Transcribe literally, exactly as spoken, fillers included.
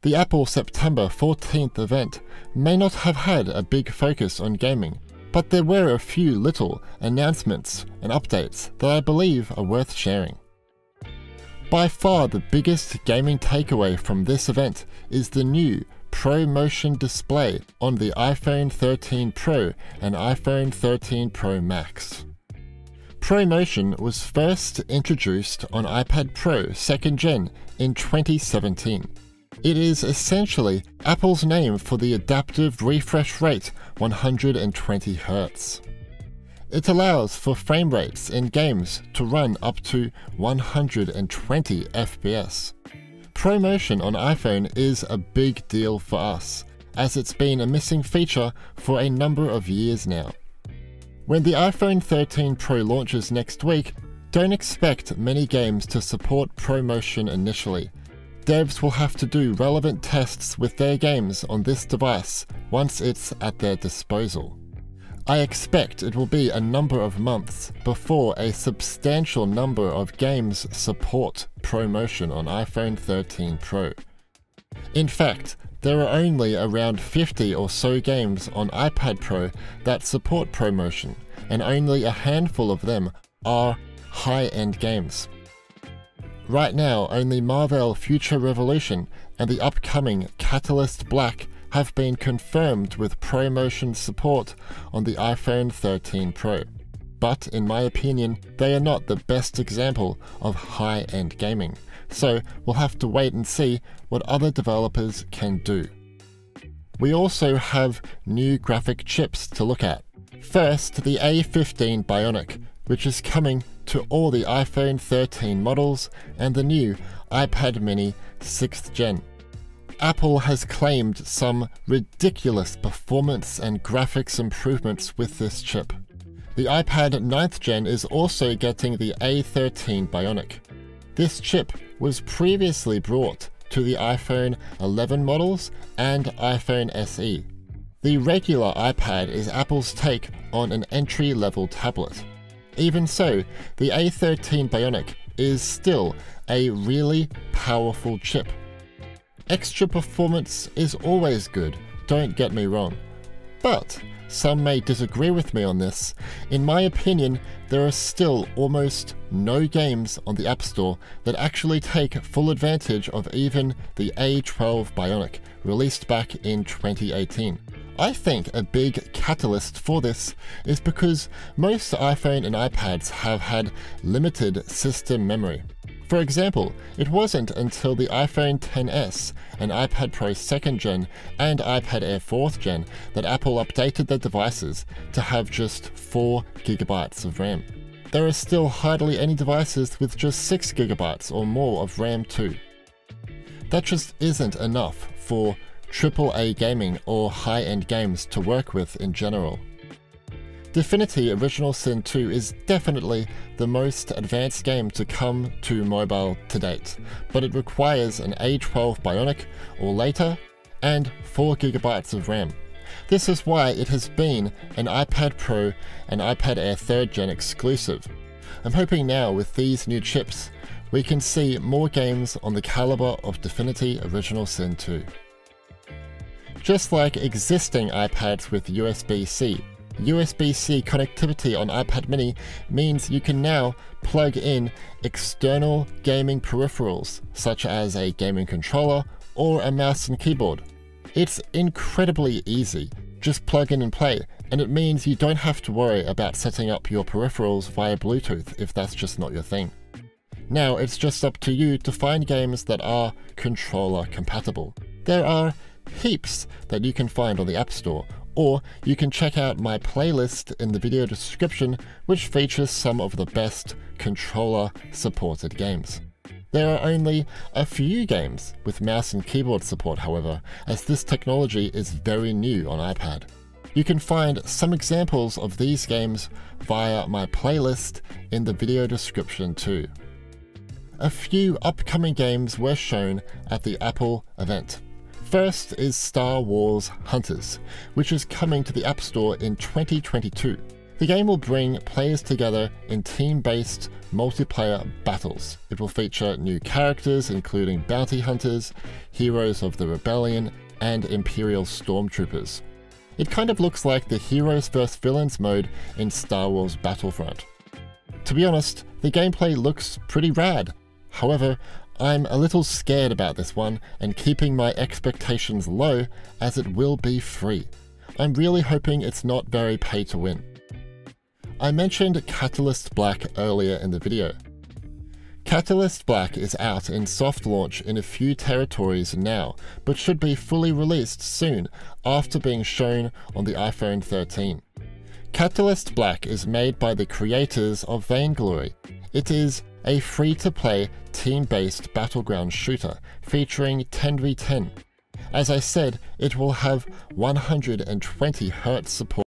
The Apple September fourteenth event may not have had a big focus on gaming, but there were a few little announcements and updates that I believe are worth sharing. By far the biggest gaming takeaway from this event is the new ProMotion display on the iPhone thirteen Pro and iPhone thirteen Pro Max. ProMotion was first introduced on iPad Pro second gen in twenty seventeen. It is essentially Apple's name for the adaptive refresh rate one hundred twenty hertz. It allows for frame rates in games to run up to one hundred twenty F P S. ProMotion on iPhone is a big deal for us, as it's been a missing feature for a number of years now. When the iPhone thirteen Pro launches next week, don't expect many games to support ProMotion initially. Devs will have to do relevant tests with their games on this device once it's at their disposal. I expect it will be a number of months before a substantial number of games support ProMotion on iPhone thirteen Pro. In fact, there are only around fifty or so games on iPad Pro that support ProMotion, and only a handful of them are high-end games. Right now, only Marvel Future Revolution and the upcoming Catalyst Black have been confirmed with ProMotion support on the iPhone thirteen Pro. But in my opinion, they are not the best example of high-end gaming, so we'll have to wait and see what other developers can do. We also have new graphic chips to look at. First, the A fifteen Bionic, which is coming to all the iPhone thirteen models and the new iPad mini sixth gen. Apple has claimed some ridiculous performance and graphics improvements with this chip. The iPad ninth gen is also getting the A thirteen Bionic. This chip was previously brought to the iPhone eleven models and iPhone S E. The regular iPad is Apple's take on an entry-level tablet. Even so, the A thirteen Bionic is still a really powerful chip. Extra performance is always good, don't get me wrong. But some may disagree with me on this. In my opinion, there are still almost no games on the App Store that actually take full advantage of even the A twelve Bionic, released back in twenty eighteen. I think a big catalyst for this is because most iPhone and iPads have had limited system memory. For example, it wasn't until the iPhone X S and iPad Pro second gen and iPad Air fourth gen that Apple updated their devices to have just four gigabytes of RAM. There are still hardly any devices with just six gigabytes or more of RAM too. That just isn't enough for triple A gaming or high-end games to work with in general. Divinity Original Sin two is definitely the most advanced game to come to mobile to date, but it requires an A twelve Bionic or later and four gigabytes of RAM. This is why it has been an iPad Pro and iPad Air third gen exclusive. I'm hoping now with these new chips we can see more games on the caliber of Divinity Original Sin two. Just like existing iPads with U S B C, U S B C connectivity on iPad mini means you can now plug in external gaming peripherals, such as a gaming controller or a mouse and keyboard. It's incredibly easy, just plug in and play, and it means you don't have to worry about setting up your peripherals via Bluetooth if that's just not your thing. Now it's just up to you to find games that are controller compatible. There are heaps that you can find on the App Store, or you can check out my playlist in the video description, which features some of the best controller supported games. There are only a few games with mouse and keyboard support, however, as this technology is very new on iPad. You can find some examples of these games via my playlist in the video description too. A few upcoming games were shown at the Apple event. First is Star Wars Hunters, which is coming to the App Store in twenty twenty-two. The game will bring players together in team-based multiplayer battles. It will feature new characters including bounty hunters, heroes of the rebellion, and Imperial stormtroopers. It kind of looks like the Heroes versus Villains mode in Star Wars Battlefront. To be honest, the gameplay looks pretty rad. However, I'm a little scared about this one and keeping my expectations low as it will be free. I'm really hoping it's not very pay to win. I mentioned Catalyst Black earlier in the video. Catalyst Black is out in soft launch in a few territories now, but should be fully released soon after being shown on the iPhone thirteen. Catalyst Black is made by the creators of Vainglory. It is a free-to-play, team-based battleground shooter featuring ten v ten. As I said, it will have one hundred twenty hertz support